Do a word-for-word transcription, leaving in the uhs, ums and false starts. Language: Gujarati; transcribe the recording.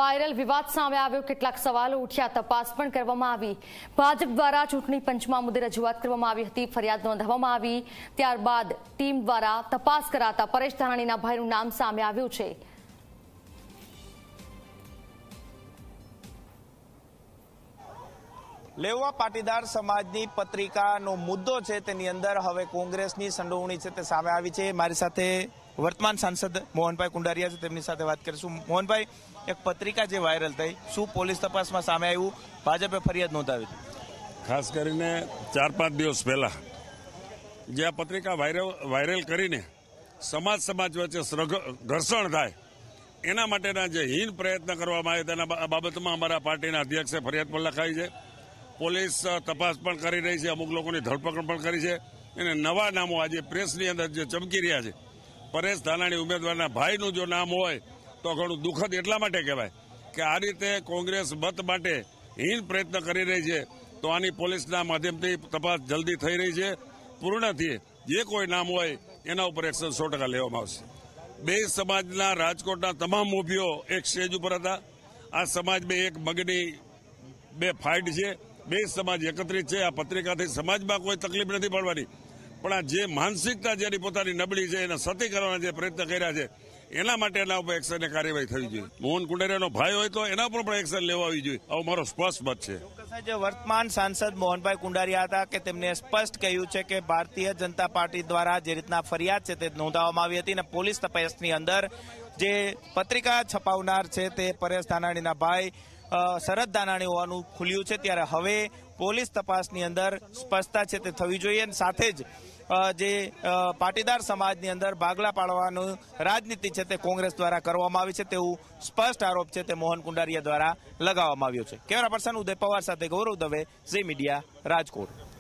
વાયરલ વિવાદ સામે આવ્યો, કેટલાક સવાલો ઉઠ્યા, તપાસ પણ કરવામાં આવી। ભાજપ દ્વારા ચૂંટણી પંચમાં મુદ્દે રજૂઆત કરવામાં આવી હતી, ફરિયાદ નોંધવામાં આવી। ત્યારબાદ ટીમ દ્વારા તપાસ કરાતા પરેશ ધાનાણીના ભાઈનું નામ સામે આવ્યું છે। લેવા પાટીદાર સમાજની પત્રિકાનો મુદ્દો છે તેની અંદર હવે કોંગ્રેસની સંડોવણી છે તે સામે આવી છે। મારી સાથે વર્તમાન સાંસદ મોહનભાઈ કુંડારિયા છે, તેમની સાથે વાત કરીશું। મોહનભાઈ, એક પત્રિકા જે વાયરલ થઈ, શું પોલીસ તપાસમાં સામે આવ્યું? ભાજપે ફરિયાદ નોંધાવી હતી? ખાસ કરીને ચાર પાંચ દિવસ પહેલા જે આ પત્રિકા વાયરલ વાયરલ કરીને સમાજ સમાજ વચ્ચે ઘર્ષણ થાય એના માટેના જે હીન પ્રયત્ન કરવામાં આવે તેના બાબતમાં અમારા પાર્ટીના અધ્યક્ષે ફરિયાદ પણ લખાઈ છે। પોલીસ તપાસ પણ કરી રહી છે, અમુક લોકોની ધરપકડ પણ કરી છે અને નવા નામો આજે પ્રેસની અંદર જે ચમકી રહ્યા છે, પરેશ ધાનાણી ઉમેદવારના ભાઈનું જો નામ હોય તો ઘણું દુઃખદ એટલા માટે કહેવાય કે આ રીતે કોંગ્રેસ મત માટે હીન પ્રયત્ન કરી રહી છે, તો આની પોલીસના માધ્યમથી તપાસ જલ્દી થઈ રહી છે। પૂર્ણથી જે કોઈ નામ હોય એના ઉપર એક્શન સો ટકા લેવામાં આવશે। બે સમાજના રાજકોટના તમામ મોભીઓ એક સ્ટેજ ઉપર હતા। આ સમાજમાં એક મગની બે ફાઇટ છે, બે સમાજ એકત્રિત છે। આ પત્રિકાથી સમાજમાં કોઈ તકલીફ નથી પડવાની, પણ આ જે માનસિકતા જેની પોતાની નબળી છે એને સતી કરવાના જે પ્રયત્ન કર્યા છે એના માટે એના ઉપર એક્શનની કાર્યવાહી થવી જોઈએ। મોહન કુંડારિયાનો ભાઈ હોય તો એના પર પણ એક્શન લેવા આવી જોઈએ, આવો મારો સ્પષ્ટ મત છે। જે વર્તમાન સાંસદ મોહનભાઈ કુંડારિયા હતા કે તેમને સ્પષ્ટ કહ્યું છે કે ભારતીય જનતા પાર્ટી દ્વારા જે રીતના ફરિયાદ છે તે નોંધાવવામાં આવી હતી અને પોલીસ તપાસની અંદર જે પત્રિકા છપાવનાર છે તે પરેશ ધાનાણીના ભાઈ શરદ ધાનાણી હોવાનું ખુલ્યું છે। ત્યારે હવે પોલીસ તપાસની અંદર સ્પષ્ટતા છે તે થવી જોઈએ અને સાથે જ જે પાટીદાર સમાજની અંદર ભાગલા પાડવાનું રાજનીતિ છે તે કોંગ્રેસ દ્વારા કરવામાં આવી છે તેવું સ્પષ્ટ આરોપ છે તે મોહન કુંડારિયા દ્વારા લગાવવામાં આવ્યો છે। કેમેરા પર્સન ઉદય પવાર સાથે ગૌરવ દવે, ઝી મીડિયા, રાજકોટ।